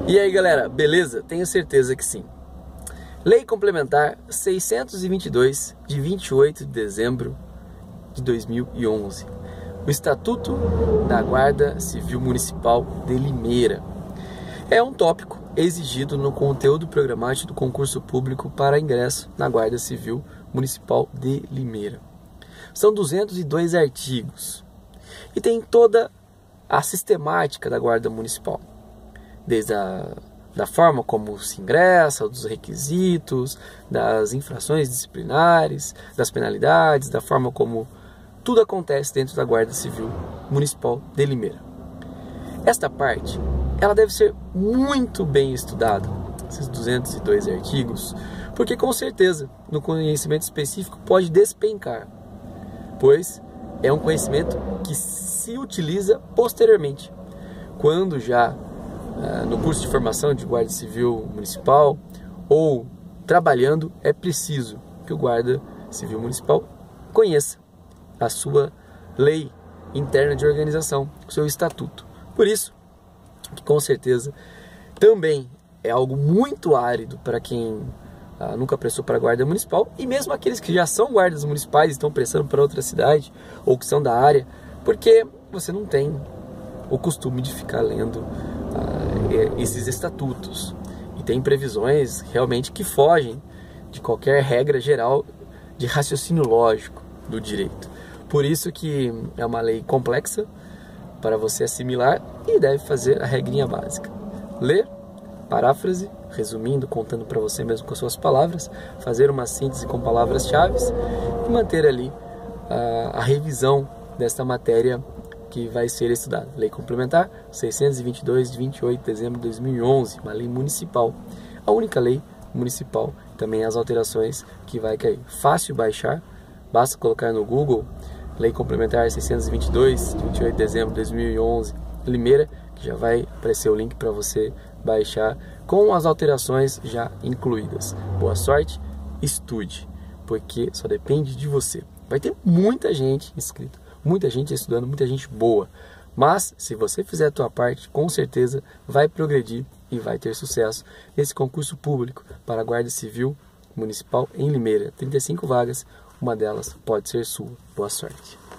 E aí galera, beleza? Tenho certeza que sim. Lei Complementar 622 de 28 de dezembro de 2011. O Estatuto da Guarda Civil Municipal de Limeira. É um tópico exigido no conteúdo programático do concurso público para ingresso na Guarda Civil Municipal de Limeira. São 202 artigos e tem toda a sistemática da Guarda Municipal. Desde da forma como se ingressa, dos requisitos, das infrações disciplinares, das penalidades, da forma como tudo acontece dentro da Guarda Civil Municipal de Limeira. Esta parte, ela deve ser muito bem estudada, esses 202 artigos, porque com certeza, no conhecimento específico pode despencar, pois é um conhecimento que se utiliza posteriormente, quando já no curso de formação de Guarda Civil Municipal ou trabalhando, é preciso que o Guarda Civil Municipal conheça a sua lei interna de organização, o seu estatuto. Por isso, que com certeza também é algo muito árido para quem nunca prestou para a Guarda Municipal, e mesmo aqueles que já são guardas municipais e estão prestando para outra cidade ou que são da área, porque você não tem o costume de ficar lendo esses estatutos. E tem previsões realmente que fogem de qualquer regra geral de raciocínio lógico do direito. Por isso que é uma lei complexa para você assimilar e deve fazer a regrinha básica. Ler, paráfrase, resumindo, contando para você mesmo com as suas palavras, fazer uma síntese com palavras-chave e manter ali a revisão desta matéria que vai ser estudada. Lei Complementar 622 de 28 de dezembro de 2011, uma lei municipal. A única lei municipal, também as alterações que vai cair. Fácil baixar, basta colocar no Google Lei Complementar 622 de 28 de dezembro de 2011, Limeira, que já vai aparecer o link para você baixar com as alterações já incluídas. Boa sorte, estude, porque só depende de você. Vai ter muita gente inscrita, muita gente estudando, muita gente boa. Mas, se você fizer a tua parte, com certeza vai progredir e vai ter sucesso nesse concurso público para a Guarda Civil Municipal em Limeira. 35 vagas, uma delas pode ser sua. Boa sorte.